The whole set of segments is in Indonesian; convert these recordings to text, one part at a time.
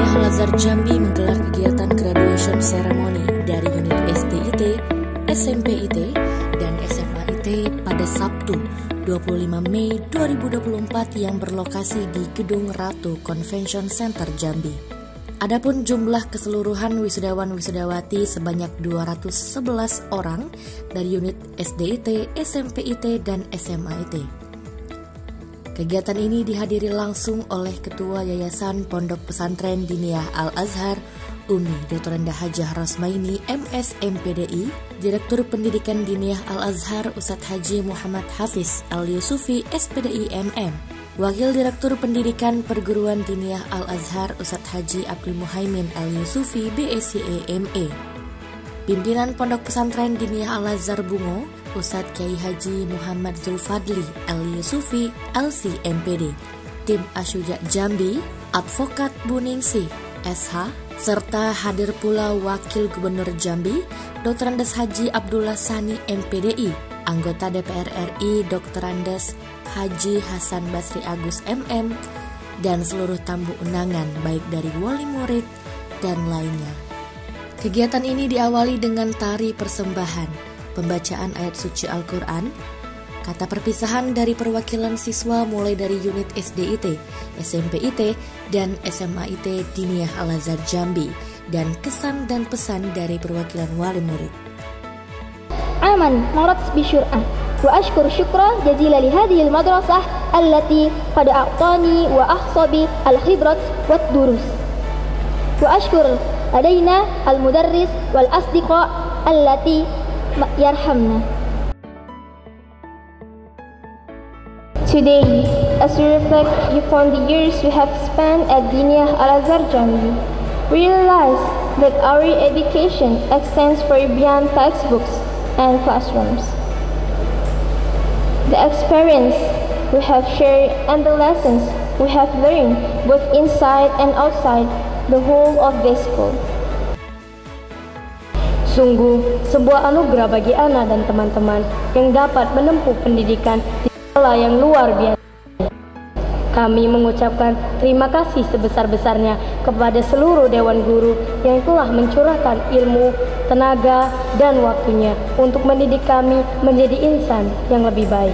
Diniyah Al-Azhar Jambi menggelar kegiatan graduation ceremony dari unit SDIT, SMPIT, dan SMAIT pada Sabtu 25 Mei 2024 yang berlokasi di Gedung Ratu Convention Center Jambi. Adapun jumlah keseluruhan wisudawan-wisudawati sebanyak 211 orang dari unit SDIT, SMPIT, dan SMAIT. Kegiatan ini dihadiri langsung oleh Ketua Yayasan Pondok Pesantren Diniyah Al-Azhar, Umi Dr. Hajah Rosmaini, MS MPDI, Direktur Pendidikan Diniyah Al-Azhar Ustadz Haji Muhammad Hafiz Al-Yusufi, SPDI MM, Wakil Direktur Pendidikan Perguruan Diniyah Al-Azhar Ustadz Haji Abdul Muhaimin Al-Yusufi, BSCE ME, Pimpinan Pondok Pesantren Diniyah Al-Azhar Bungo, Ustadz Kiai Haji Muhammad Zulfadli Al-Yusufi, LC MPD, Tim Asyuja Jambi, Advokat Buningsi, SH, serta hadir pula Wakil Gubernur Jambi, Dr. Andes Haji Abdullah Sani MPDI, anggota DPR RI Dr. Andes Haji Hasan Basri Agus MM, dan seluruh tamu undangan baik dari wali murid dan lainnya. Kegiatan ini diawali dengan tari persembahan, pembacaan ayat suci Al-Quran, kata perpisahan dari perwakilan siswa mulai dari unit SDIT, SMPIT, dan SMAIT Diniyah Al-Azhar Jambi, dan kesan dan pesan dari perwakilan wali murid. Aman marat bisyur'ah wa ashkur syukra jazila li hadhihi al-madrasah allati qad a'tani wa ahsabi al-khibrat wad durus. Wa ashkur ladaina al-mudarris wal asdiqa allati yarhamna. Today, as we reflect upon the years we have spent at Diniyah Al-Azhar Jambi, we realize that our education extends far beyond textbooks and classrooms. The experience we have shared and the lessons we have learned both inside and outside the whole of this school. Sungguh sebuah anugerah bagi Ana dan teman-teman yang dapat menempuh pendidikan di sekolah yang luar biasa. Kami mengucapkan terima kasih sebesar-besarnya kepada seluruh Dewan Guru yang telah mencurahkan ilmu, tenaga, dan waktunya untuk mendidik kami menjadi insan yang lebih baik.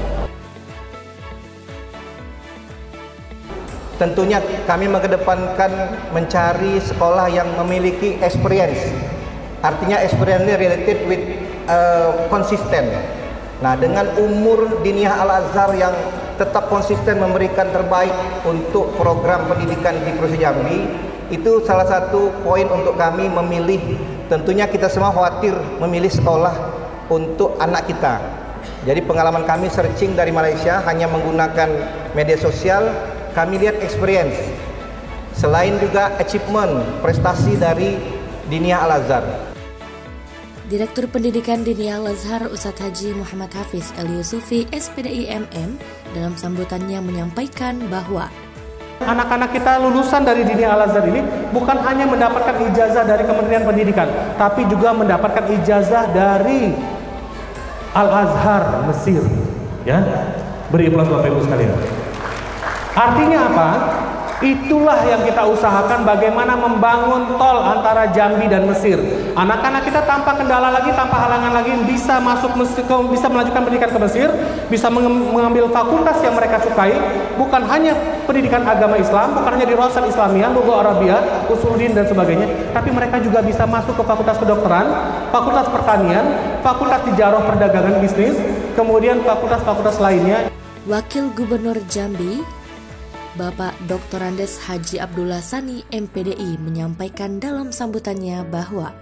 Tentunya kami mengedepankan mencari sekolah yang memiliki experience. Artinya experience ini related with konsisten. Nah, dengan umur Diniyah Al-Azhar yang tetap konsisten memberikan terbaik untuk program pendidikan di Provinsi Jambi, itu salah satu poin untuk kami memilih. Tentunya kita semua khawatir memilih sekolah untuk anak kita. Jadi pengalaman kami searching dari Malaysia hanya menggunakan media sosial, kami lihat experience. Selain juga achievement, prestasi dari Diniyah Al-Azhar. Direktur Pendidikan Diniyah Al-Azhar Ustadz Haji Muhammad Hafiz Al-Yusufi, SPDI MM, dalam sambutannya menyampaikan bahwa anak-anak kita lulusan dari Diniyah Al-Azhar ini bukan hanya mendapatkan ijazah dari Kementerian Pendidikan, tapi juga mendapatkan ijazah dari Al-Azhar Mesir. Ya, beri aplaus Bapak Ibu sekalian. Artinya apa? Itulah yang kita usahakan, bagaimana membangun tol antara Jambi dan Mesir. Anak-anak kita tanpa kendala lagi, tanpa halangan lagi bisa masuk Mesir, bisa melanjutkan pendidikan ke Mesir, bisa mengambil fakultas yang mereka sukai, bukan hanya pendidikan agama Islam, bukan hanya di Rosan Islamiyah, Lugha Arabiyah, Usuluddin dan sebagainya, tapi mereka juga bisa masuk ke fakultas kedokteran, fakultas pertanian, fakultas tijarah perdagangan bisnis, kemudian fakultas-fakultas lainnya. Wakil Gubernur Jambi, Bapak Dr. Andes Haji Abdullah Sani MPDI menyampaikan dalam sambutannya bahwa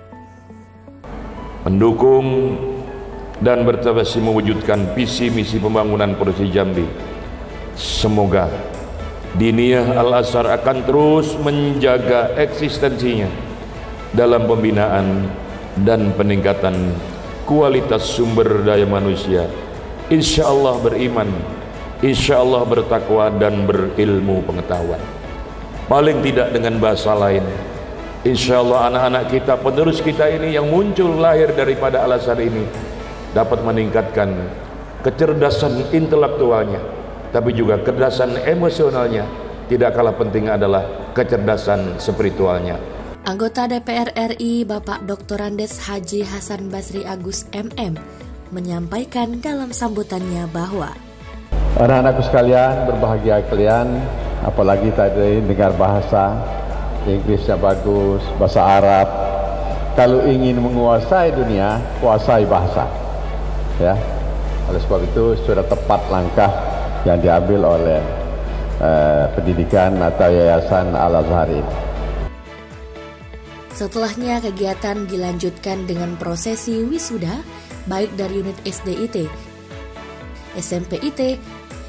mendukung dan bertujuan mewujudkan visi misi pembangunan Provinsi Jambi. Semoga Diniyah Al-Azhar akan terus menjaga eksistensinya dalam pembinaan dan peningkatan kualitas sumber daya manusia. Insya Allah beriman, insya Allah bertakwa dan berilmu pengetahuan. Paling tidak dengan bahasa lain, insya Allah anak-anak kita, penerus kita ini yang muncul lahir daripada Al-Azhar ini dapat meningkatkan kecerdasan intelektualnya, tapi juga kecerdasan emosionalnya, tidak kalah penting adalah kecerdasan spiritualnya. Anggota DPR RI Bapak Dr. Andes Haji Hasan Basri Agus MM menyampaikan dalam sambutannya bahwa anak-anakku sekalian, berbahagia kalian, apalagi tadi dengar bahasa Inggrisnya bagus, bahasa Arab. Kalau ingin menguasai dunia, kuasai bahasa. Ya, oleh sebab itu sudah tepat langkah yang diambil oleh pendidikan atau Yayasan Al-Azhar ini. Setelahnya kegiatan dilanjutkan dengan prosesi wisuda baik dari unit SDIT, SMPIT,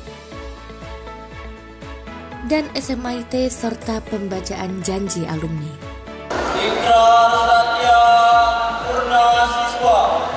dan SMAIT serta pembacaan janji alumni. Ikrar Satya Purna Siswa.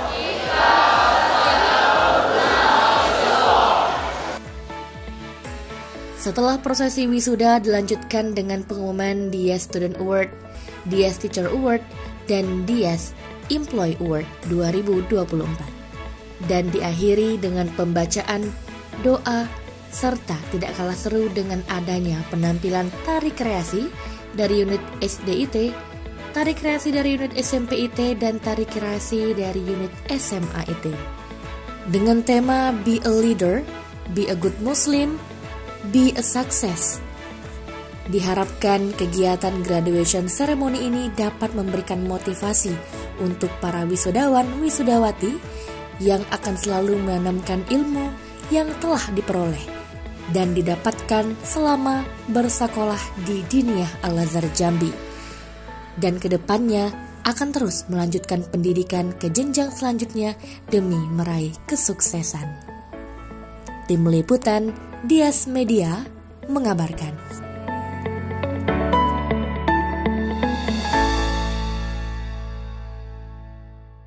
Setelah prosesi wisuda dilanjutkan dengan pengumuman Dias Student Award, Dias Teacher Award, dan Dias Employee Award 2024. Dan diakhiri dengan pembacaan doa serta tidak kalah seru dengan adanya penampilan tari kreasi dari unit SDIT, tari kreasi dari unit SMPIT, dan tari kreasi dari unit SMAIT. Dengan tema Be a Leader, Be a Good Muslim, Be a Success. Diharapkan kegiatan graduation ceremony ini dapat memberikan motivasi untuk para wisudawan-wisudawati yang akan selalu menanamkan ilmu yang telah diperoleh dan didapatkan selama bersekolah di Diniyah Al-Azhar Jambi, dan kedepannya akan terus melanjutkan pendidikan ke jenjang selanjutnya demi meraih kesuksesan. Tim Liputan Dias Media mengabarkan.